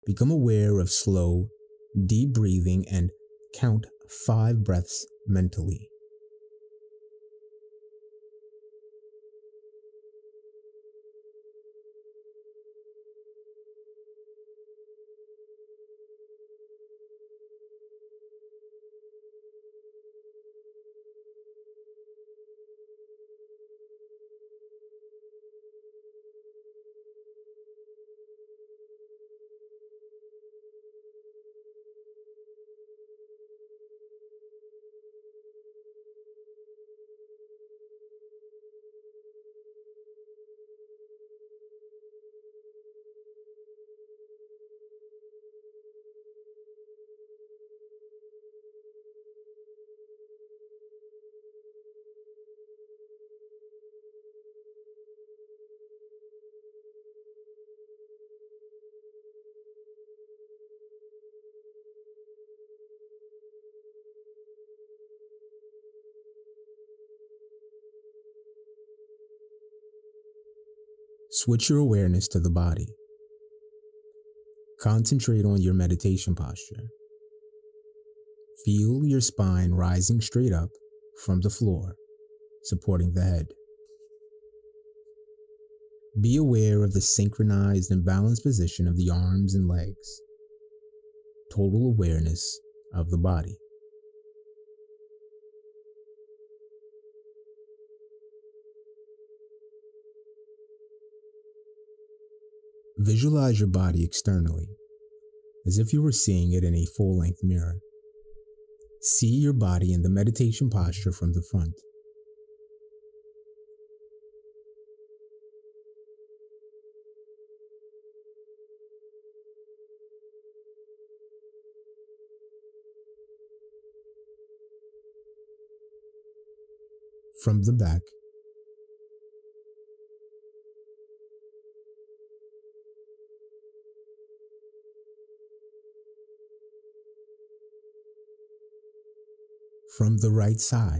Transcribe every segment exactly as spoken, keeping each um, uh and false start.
Become aware of slow, deep breathing and count five breaths mentally. Switch your awareness to the body. Concentrate on your meditation posture. Feel your spine rising straight up from the floor, supporting the head. Be aware of the synchronized and balanced position of the arms and legs. Total awareness of the body. Visualize your body externally, as if you were seeing it in a full-length mirror. See your body in the meditation posture from the front. From the back, from the right side,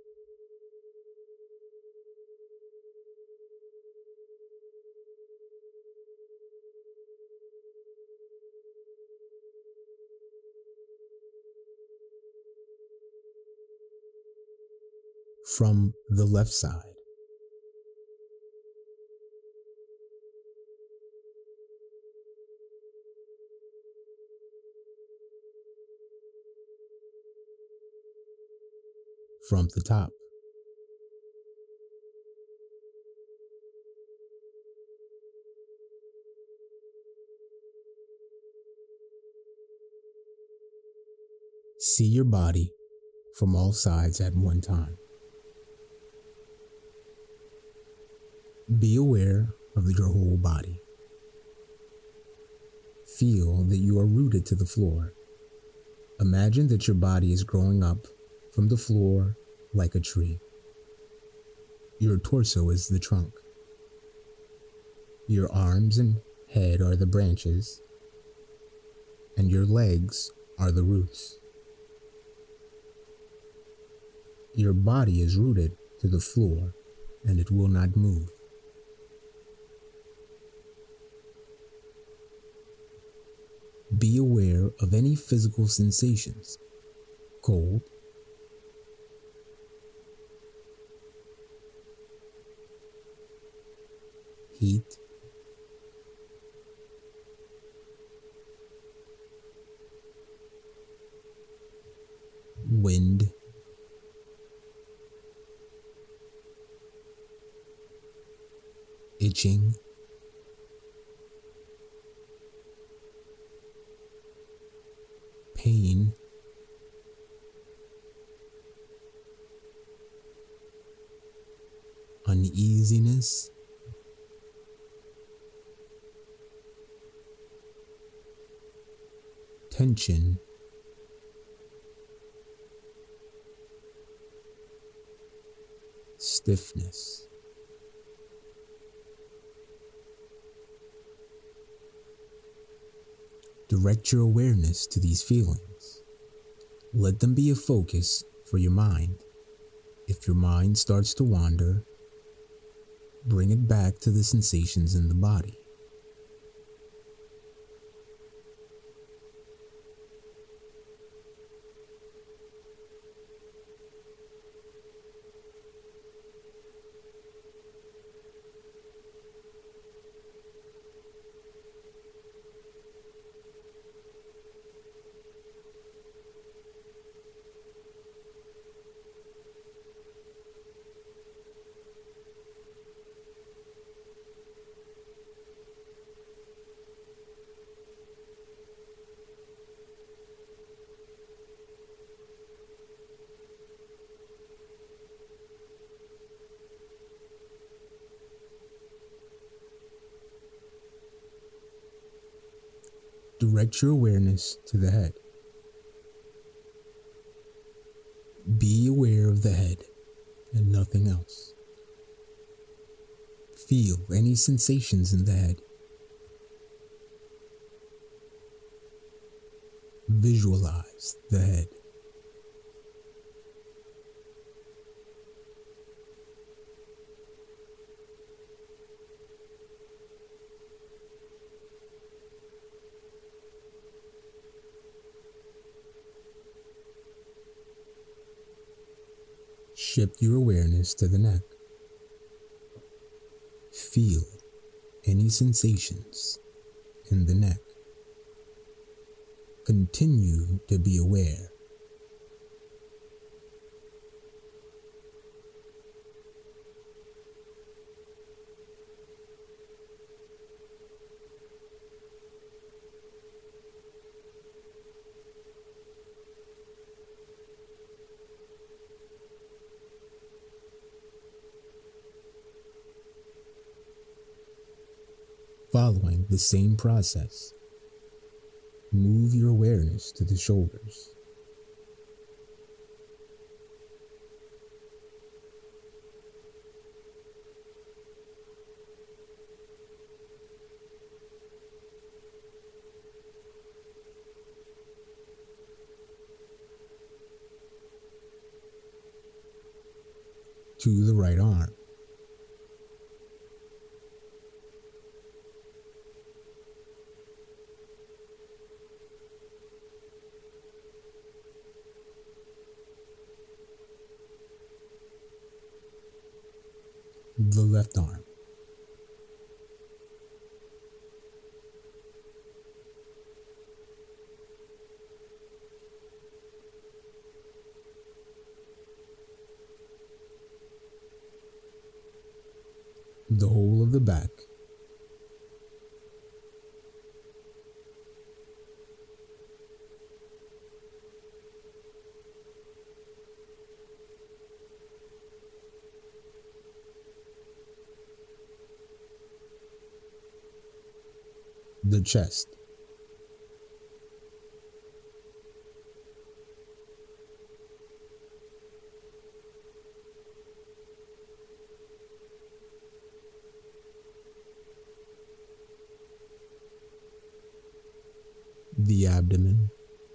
from the left side, from the top, see your body from all sides at one time. Be aware of your whole body. Feel that you are rooted to the floor. Imagine that your body is growing up from the floor like a tree. Your torso is the trunk. Your arms and head are the branches, and your legs are the roots. Your body is rooted to the floor, and it will not move. Be aware of any physical sensations: cold, heat, wind, itching, pain, uneasiness, tension, stiffness. Direct your awareness to these feelings. Let them be a focus for your mind. If your mind starts to wander, bring it back to the sensations in the body. Direct your awareness to the head. Be aware of the head and nothing else. Feel any sensations in the head. Visualize the head. Shift your awareness to the neck. Feel any sensations in the neck. Continue to be aware. Following the same process, move your awareness to the shoulders. To the right arm. The left arm. The whole of the back. The chest. The abdomen.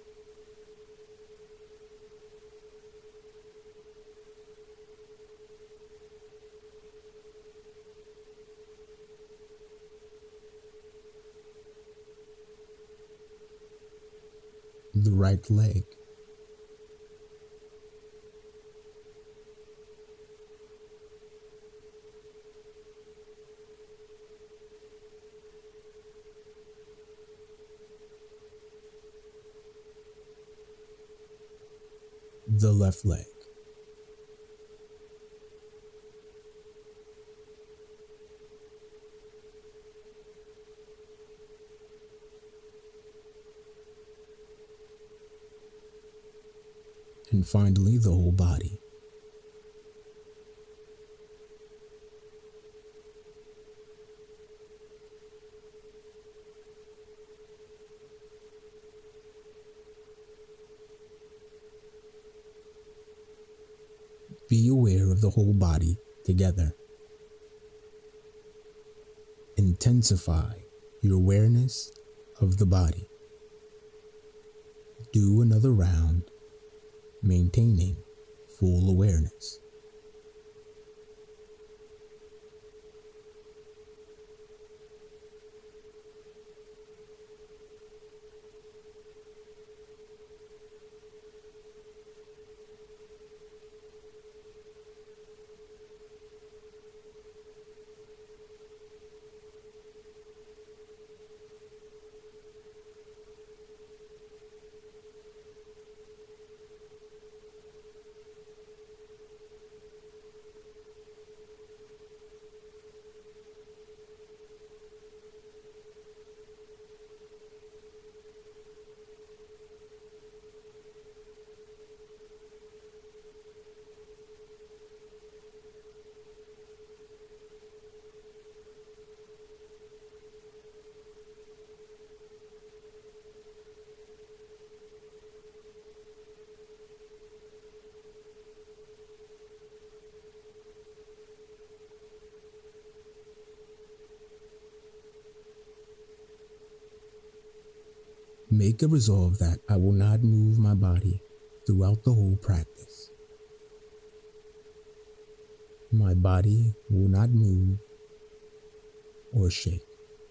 The right leg. The left leg. And finally, the whole body. Be aware of the whole body together. Intensify your awareness of the body. Do another round, maintaining full awareness. Make a resolve that I will not move my body throughout the whole practice. My body will not move or shake.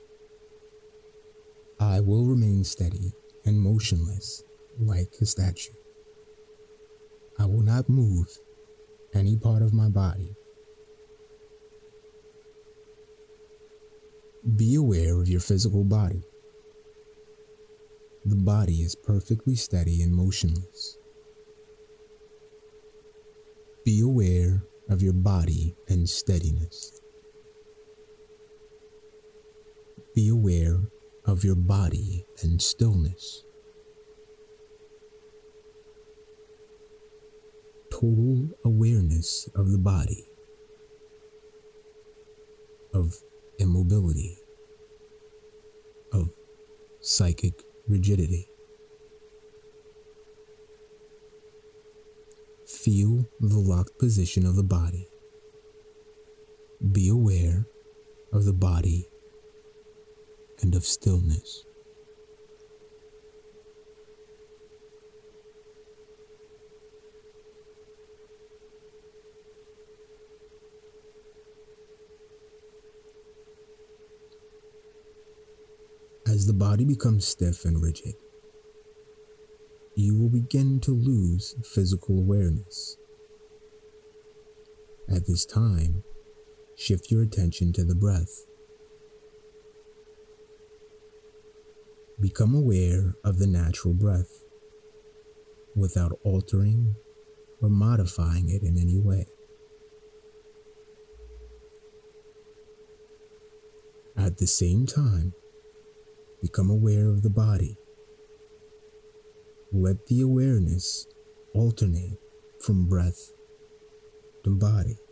I will remain steady and motionless like a statue. I will not move any part of my body. Be aware of your physical body. The body is perfectly steady and motionless. Be aware of your body and steadiness. Be aware of your body and stillness. Total awareness of the body, of immobility, of psychic rigidity. Feel the locked position of the body. Be aware of the body and of stillness. As the body becomes stiff and rigid, you will begin to lose physical awareness. At this time, shift your attention to the breath. Become aware of the natural breath without altering or modifying it in any way. At the same time, become aware of the body. Let the awareness alternate from breath to body.